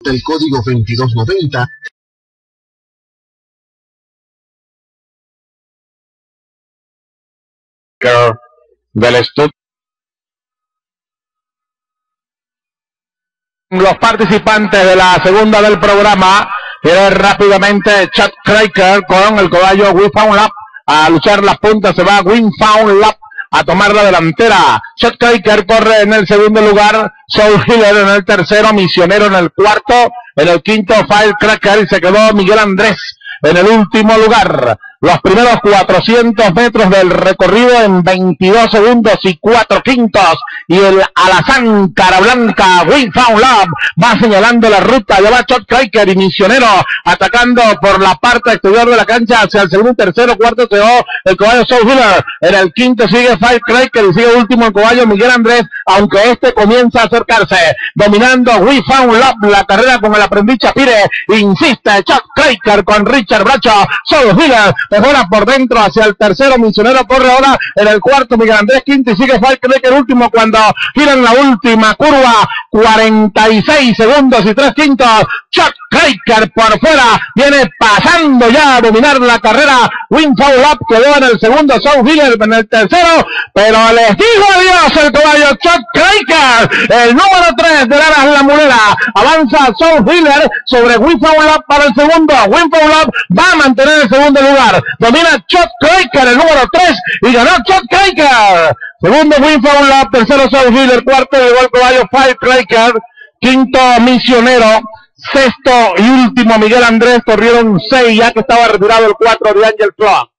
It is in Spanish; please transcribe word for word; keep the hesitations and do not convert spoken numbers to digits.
el código veintidós noventa. Del estudio. Los participantes de la segunda del programa, viene rápidamente Chad Cracker con el caballo We Found Love a luchar las puntas, se va We Found Love a tomar la delantera. Chad Cracker corre en el segundo lugar, Soul Healer en el tercero, Misionero en el cuarto, en el quinto Firecracker y se quedó Miguel Andrés en el último lugar. Los primeros cuatrocientos metros del recorrido en veintidós segundos y cuatro quintos. Y el Alazán Cara Blanca, We Found Love, va señalando la ruta. Ya va Chad Cracker y Misionero atacando por la parte exterior de la cancha hacia el segundo, tercero, cuarto quedó el caballo Soul Healer. En el quinto sigue Firecracker y sigue último el caballo Miguel Andrés, aunque este comienza a acercarse. Dominando We Found Love la carrera con el aprendiz Chapire. Insiste Chad Cracker con Richard Bracho. Soul Healer mejora por dentro hacia el tercero, Misionero corre ahora en el cuarto, Miguel Andrés quinto y sigue Firecracker último cuando giran la última curva, cuarenta y seis segundos y tres quintos. Chad Cracker por fuera, viene pasando ya a dominar la carrera. We Found Love quedó en el segundo, Soul Healer en el tercero, pero les digo adiós el caballo Chad Cracker, el número tres de Laras La Mulera. Avanza Soul Healer sobre We Found Love para el segundo. We Found Love va a mantener el segundo lugar. Domina Chad Cracker, el número tres, y ganó Chad Cracker. Segundo We Found Love, tercero Soul Healer, cuarto llegó el caballo Firecracker, quinto Misionero, sexto y último Miguel Andrés, corrieron seis ya que estaba retirado el cuatro de Angel Club.